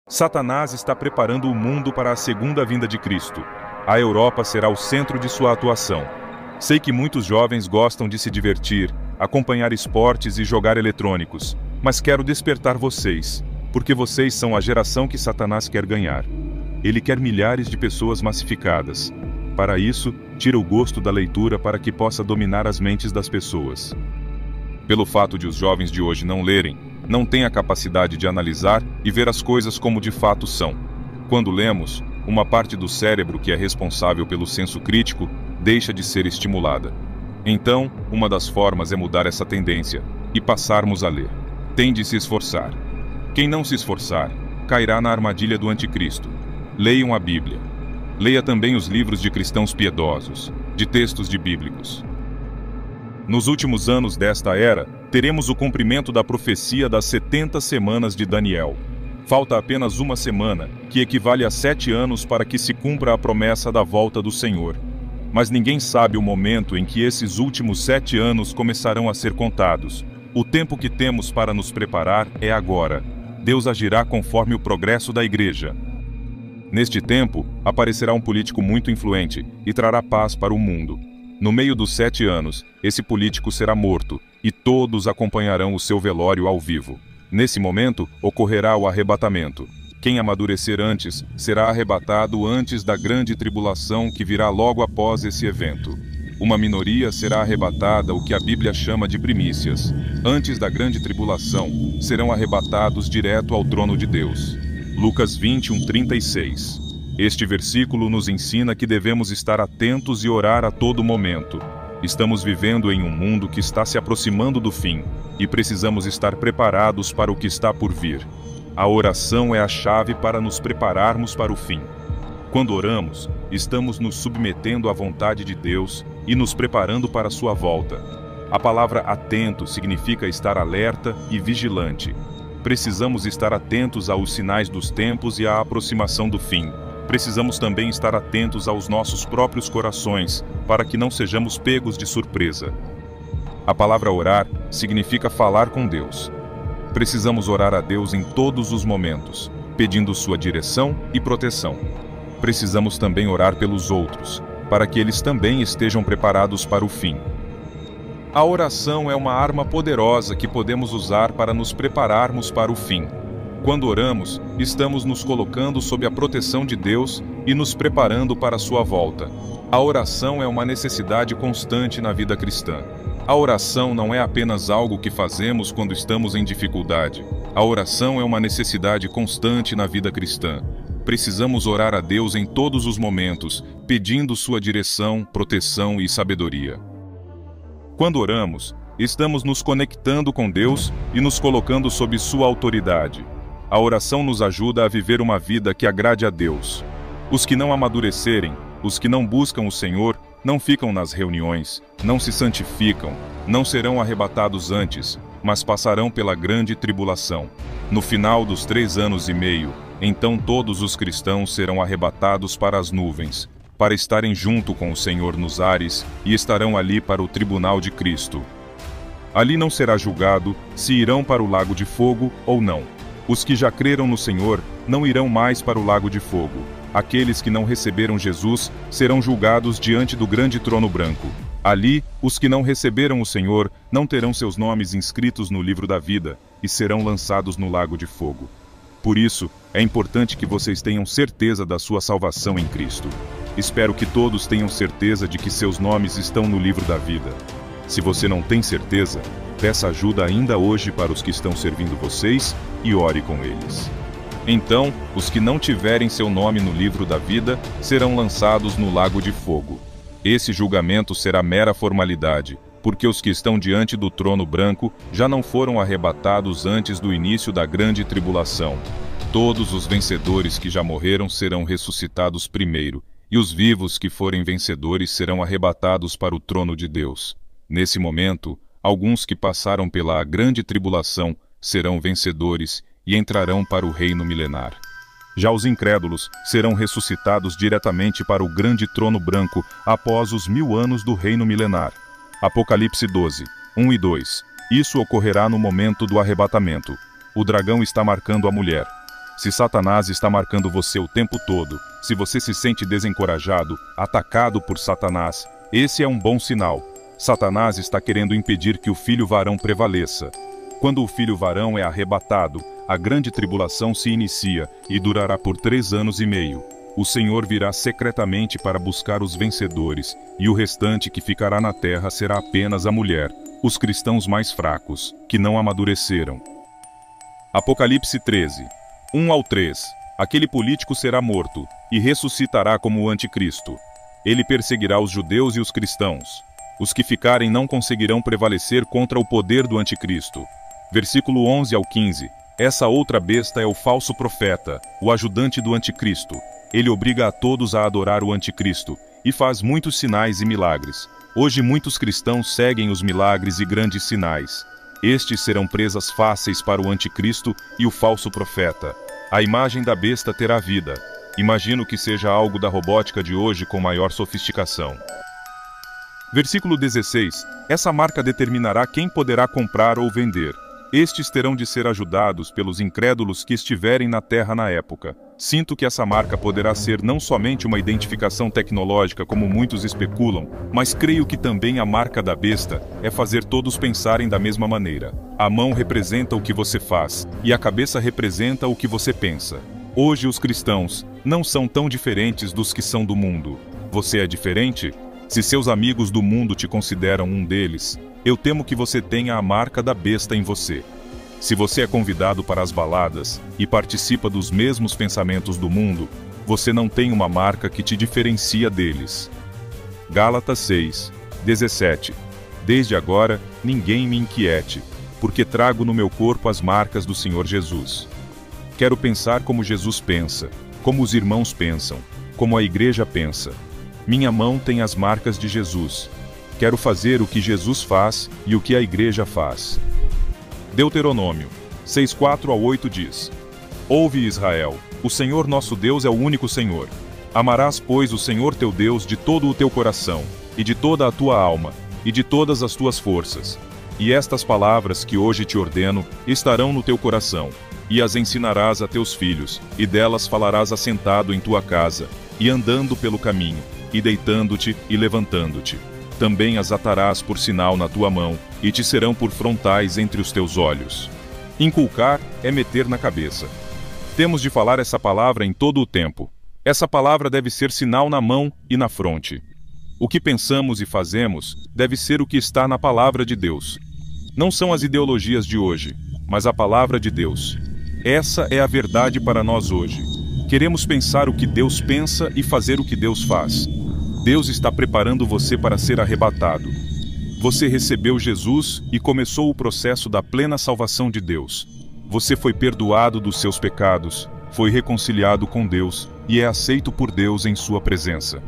Satanás está preparando o mundo para a segunda vinda de Cristo. A Europa será o centro de sua atuação. Sei que muitos jovens gostam de se divertir, acompanhar esportes e jogar eletrônicos, mas quero despertar vocês, porque vocês são a geração que Satanás quer ganhar. Ele quer milhares de pessoas massificadas. Para isso, tira o gosto da leitura para que possa dominar as mentes das pessoas. Pelo fato de os jovens de hoje não lerem, não têm a capacidade de analisar e ver as coisas como de fato são. Quando lemos, uma parte do cérebro que é responsável pelo senso crítico deixa de ser estimulada. Então, uma das formas é mudar essa tendência e passarmos a ler. Tem de se esforçar. Quem não se esforçar, cairá na armadilha do anticristo. Leiam a Bíblia. Leia também os livros de cristãos piedosos, de textos de bíblicos. Nos últimos anos desta era, teremos o cumprimento da profecia das 70 semanas de Daniel. Falta apenas uma semana, que equivale a 7 anos para que se cumpra a promessa da volta do Senhor. Mas ninguém sabe o momento em que esses últimos 7 anos começarão a ser contados. O tempo que temos para nos preparar é agora. Deus agirá conforme o progresso da igreja. Neste tempo, aparecerá um político muito influente e trará paz para o mundo. No meio dos 7 anos, esse político será morto, e todos acompanharão o seu velório ao vivo. Nesse momento, ocorrerá o arrebatamento. Quem amadurecer antes, será arrebatado antes da grande tribulação que virá logo após esse evento. Uma minoria será arrebatada, o que a Bíblia chama de primícias. Antes da grande tribulação, serão arrebatados direto ao trono de Deus. Lucas 21:36. Este versículo nos ensina que devemos estar atentos e orar a todo momento. Estamos vivendo em um mundo que está se aproximando do fim, e precisamos estar preparados para o que está por vir. A oração é a chave para nos prepararmos para o fim. Quando oramos, estamos nos submetendo à vontade de Deus e nos preparando para a sua volta. A palavra atento significa estar alerta e vigilante. Precisamos estar atentos aos sinais dos tempos e à aproximação do fim. Precisamos também estar atentos aos nossos próprios corações, para que não sejamos pegos de surpresa. A palavra orar significa falar com Deus. Precisamos orar a Deus em todos os momentos, pedindo sua direção e proteção. Precisamos também orar pelos outros, para que eles também estejam preparados para o fim. A oração é uma arma poderosa que podemos usar para nos prepararmos para o fim. Quando oramos, estamos nos colocando sob a proteção de Deus e nos preparando para a sua volta. A oração é uma necessidade constante na vida cristã. A oração não é apenas algo que fazemos quando estamos em dificuldade. A oração é uma necessidade constante na vida cristã. Precisamos orar a Deus em todos os momentos, pedindo sua direção, proteção e sabedoria. Quando oramos, estamos nos conectando com Deus e nos colocando sob sua autoridade. A oração nos ajuda a viver uma vida que agrade a Deus. Os que não amadurecerem, os que não buscam o Senhor, não ficam nas reuniões, não se santificam, não serão arrebatados antes, mas passarão pela grande tribulação. No final dos 3 anos e meio, então todos os cristãos serão arrebatados para as nuvens, para estarem junto com o Senhor nos ares, e estarão ali para o tribunal de Cristo. Ali não será julgado se irão para o lago de fogo ou não. Os que já creram no Senhor não irão mais para o lago de fogo. Aqueles que não receberam Jesus serão julgados diante do grande trono branco. Ali, os que não receberam o Senhor não terão seus nomes inscritos no livro da vida e serão lançados no lago de fogo. Por isso, é importante que vocês tenham certeza da sua salvação em Cristo. Espero que todos tenham certeza de que seus nomes estão no livro da vida. Se você não tem certeza, peça ajuda ainda hoje para os que estão servindo vocês e ore com eles. Então, os que não tiverem seu nome no livro da vida serão lançados no lago de fogo. Esse julgamento será mera formalidade, porque os que estão diante do trono branco já não foram arrebatados antes do início da grande tribulação. Todos os vencedores que já morreram serão ressuscitados primeiro, e os vivos que forem vencedores serão arrebatados para o trono de Deus. Nesse momento, alguns que passaram pela grande tribulação serão vencedores e entrarão para o reino milenar. Já os incrédulos serão ressuscitados diretamente para o grande trono branco após os 1000 anos do reino milenar. Apocalipse 12, 1 e 2. Isso ocorrerá no momento do arrebatamento. O dragão está marcando a mulher. Se Satanás está marcando você o tempo todo, se você se sente desencorajado, atacado por Satanás, esse é um bom sinal. Satanás está querendo impedir que o filho varão prevaleça. Quando o filho varão é arrebatado, a grande tribulação se inicia e durará por 3 anos e meio. O Senhor virá secretamente para buscar os vencedores, e o restante que ficará na terra será apenas a mulher, os cristãos mais fracos, que não amadureceram. Apocalipse 13, 1 ao 3. Aquele político será morto, e ressuscitará como o anticristo. Ele perseguirá os judeus e os cristãos. Os que ficarem não conseguirão prevalecer contra o poder do anticristo. Versículo 11 ao 15. Essa outra besta é o falso profeta, o ajudante do anticristo. Ele obriga a todos a adorar o anticristo, e faz muitos sinais e milagres. Hoje muitos cristãos seguem os milagres e grandes sinais. Estes serão presas fáceis para o anticristo e o falso profeta. A imagem da besta terá vida. Imagino que seja algo da robótica de hoje com maior sofisticação. Versículo 16. Essa marca determinará quem poderá comprar ou vender. Estes terão de ser ajudados pelos incrédulos que estiverem na terra na época. Sinto que essa marca poderá ser não somente uma identificação tecnológica, como muitos especulam, mas creio que também a marca da besta é fazer todos pensarem da mesma maneira. A mão representa o que você faz, e a cabeça representa o que você pensa. Hoje os cristãos não são tão diferentes dos que são do mundo. Você é diferente? Se seus amigos do mundo te consideram um deles, eu temo que você tenha a marca da besta em você. Se você é convidado para as baladas e participa dos mesmos pensamentos do mundo, você não tem uma marca que te diferencia deles. Gálatas 6, 17. Desde agora, ninguém me inquiete, porque trago no meu corpo as marcas do Senhor Jesus. Quero pensar como Jesus pensa, como os irmãos pensam, como a igreja pensa. Minha mão tem as marcas de Jesus. Quero fazer o que Jesus faz e o que a igreja faz. Deuteronômio 6:4 a 8 diz: Ouve, Israel, o Senhor nosso Deus é o único Senhor. Amarás, pois, o Senhor teu Deus de todo o teu coração, e de toda a tua alma, e de todas as tuas forças. E estas palavras que hoje te ordeno estarão no teu coração, e as ensinarás a teus filhos, e delas falarás assentado em tua casa, e andando pelo caminho, e deitando-te e levantando-te. Também as atarás por sinal na tua mão, e te serão por frontais entre os teus olhos. Inculcar é meter na cabeça. Temos de falar essa palavra em todo o tempo. Essa palavra deve ser sinal na mão e na fronte. O que pensamos e fazemos deve ser o que está na palavra de Deus. Não são as ideologias de hoje, mas a palavra de Deus. Essa é a verdade para nós hoje. Queremos pensar o que Deus pensa e fazer o que Deus faz. Deus está preparando você para ser arrebatado. Você recebeu Jesus e começou o processo da plena salvação de Deus. Você foi perdoado dos seus pecados, foi reconciliado com Deus e é aceito por Deus em sua presença.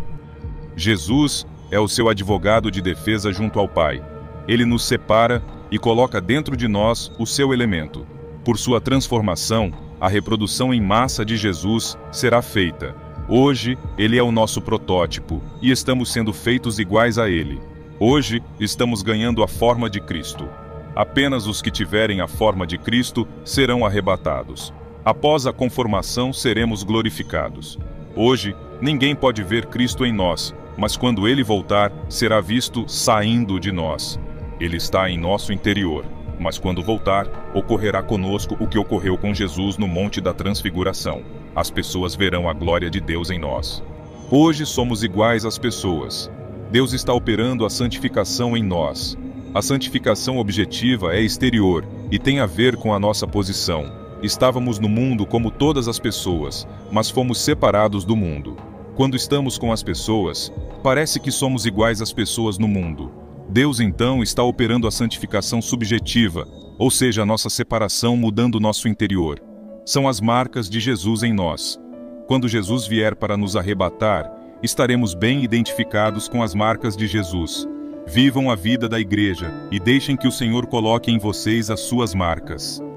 Jesus é o seu advogado de defesa junto ao Pai. Ele nos separa e coloca dentro de nós o seu elemento. Por sua transformação, a reprodução em massa de Jesus será feita. Hoje, ele é o nosso protótipo, e estamos sendo feitos iguais a ele. Hoje, estamos ganhando a forma de Cristo. Apenas os que tiverem a forma de Cristo serão arrebatados. Após a conformação, seremos glorificados. Hoje, ninguém pode ver Cristo em nós, mas quando ele voltar, será visto saindo de nós. Ele está em nosso interior, mas quando voltar, ocorrerá conosco o que ocorreu com Jesus no Monte da Transfiguração. As pessoas verão a glória de Deus em nós. Hoje somos iguais às pessoas. Deus está operando a santificação em nós. A santificação objetiva é exterior e tem a ver com a nossa posição. Estávamos no mundo como todas as pessoas, mas fomos separados do mundo. Quando estamos com as pessoas, parece que somos iguais às pessoas no mundo. Deus então está operando a santificação subjetiva, ou seja, a nossa separação mudando o nosso interior. São as marcas de Jesus em nós. Quando Jesus vier para nos arrebatar, estaremos bem identificados com as marcas de Jesus. Vivam a vida da igreja e deixem que o Senhor coloque em vocês as suas marcas.